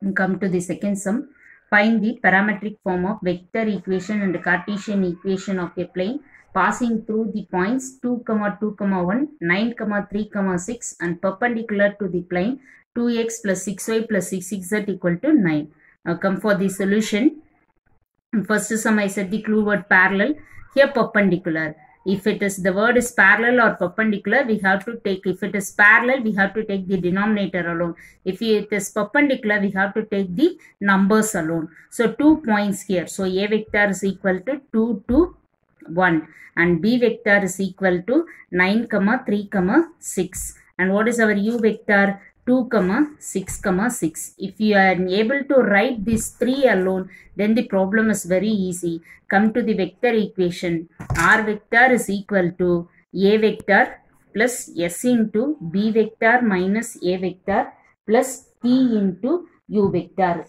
Come to the second sum. Find the parametric form of vector equation and Cartesian equation of a plane passing through the points 2, 2, 1, 9, 3, 6 and perpendicular to the plane 2x plus 6y plus 6z equal to 9. Now come for the solution. First sum I said the clue word parallel. Here perpendicular. If it is the word is parallel or perpendicular, we have to take, if it is parallel, we have to take the denominator alone. If it is perpendicular, we have to take the numbers alone. So 2 points here. So A vector is equal to 2, 2, 1 and B vector is equal to 9, 3, 6. And what is our U vector? 2, 6, 6. If you are able to write these 3 alone, then the problem is very easy. Come to the vector equation. R vector is equal to A vector plus S into B vector minus A vector plus T into U vector.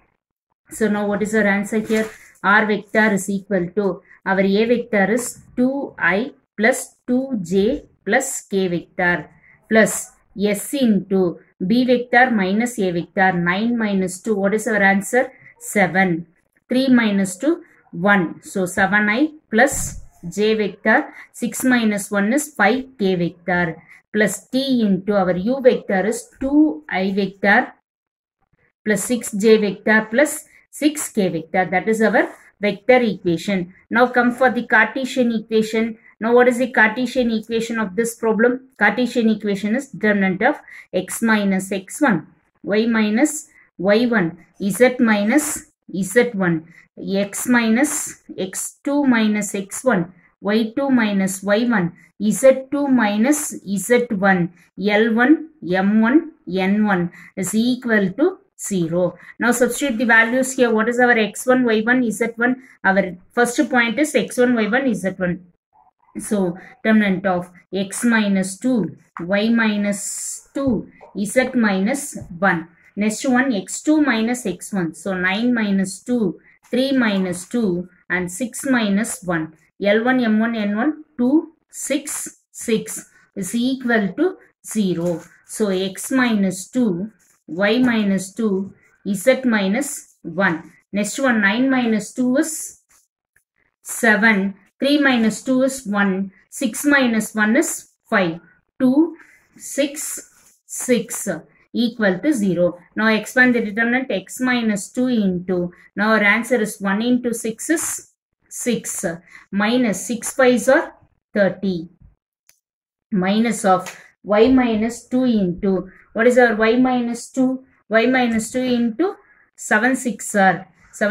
So now what is our answer here? R vector is equal to, our A vector is 2I plus 2J plus K vector plus S into B vector minus A vector. 9 minus 2. What is our answer? 7. 3 minus 2. 1. So 7I plus J vector. 6 minus 1 is 5K vector. Plus T into our U vector is 2I vector plus 6J vector plus 6K vector. That is our vector equation. Now come for the Cartesian equation. Now what is the Cartesian equation of this problem? Cartesian equation is determinant of x minus x1, y minus y1, z minus z1, x minus x2 minus x1, y2 minus y1, z2 minus z1, L1, M1, N1 is equal to 0. Now substitute the values here. What is our x1, y1, z1? Our first point is x1, y1, z1. So determinant of x minus 2, y minus 2, z minus 1. Next one x2 minus x1. So 9 minus 2, 3 minus 2 and 6 minus 1. L1, M1, N1, 2, 6, 6 is equal to 0. So x minus 2, y minus 2, z minus 1. Next one 9 minus 2 is 7. 3 minus 2 is 1. 6 minus 1 is 5. 2, 6, 6 equal to 0. Now expand the determinant x minus 2 into, now our answer is 1 into 6 is 6. Minus 6 5s are 30. Minus of y minus 2 into, what is our y minus 2? Y minus 2 into 7 6 are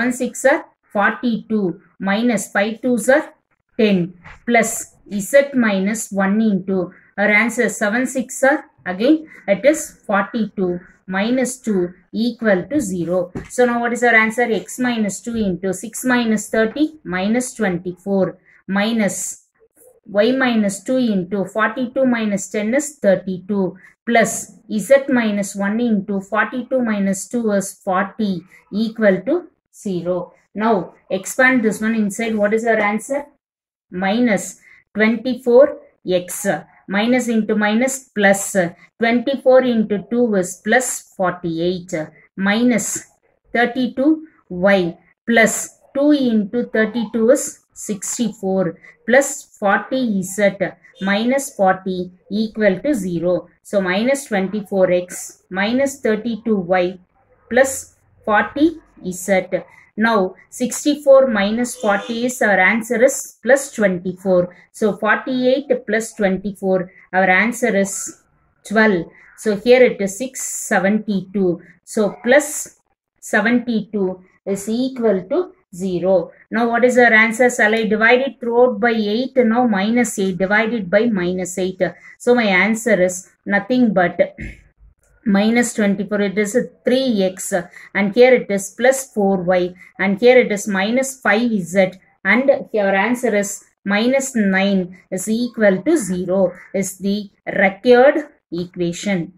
42 minus 5 2s are 10 plus z minus 1 into, our answer 7 6 are again it is 42 minus 2 equal to 0. So now what is our answer? X minus 2 into 6 minus 30 minus 24 minus y minus 2 into 42 minus 10 is 32 plus z minus 1 into 42 minus 2 is 40 equal to 0. Now expand this one inside. What is our answer? Minus 24x minus into minus plus 24 into 2 is plus 48 minus 32y plus 2 into 32 is 64 plus 40z minus 40 equal to 0. So minus 24x minus 32y plus 40z. Now 64 minus 40 is, our answer is plus 24. So 48 plus 24, our answer is 12. So here it is 672. So plus 72 is equal to 0. Now what is our answer? Shall I divide it throughout by 8? Now minus 8 divided by minus 8. So my answer is nothing but minus 24. It is 3x and here it is plus 4y and here it is minus 5z and our answer is minus 9 is equal to 0 is the required equation.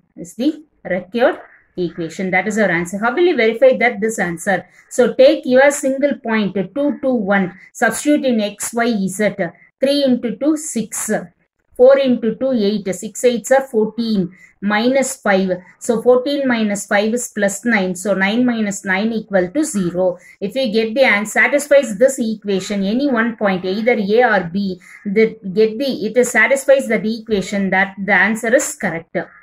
That is our answer. How will you verify that this answer? So take your single point 2, 2, 1. Substitute in x, y, z. 3 into 2, 6. 4 into 2, 8. 6 8s are 14. Minus 5. So 14 minus 5 is plus 9. So 9 minus 9 equal to 0. If you get the answer, satisfies this equation, any one point, either A or B, it satisfies that equation, that the answer is correct.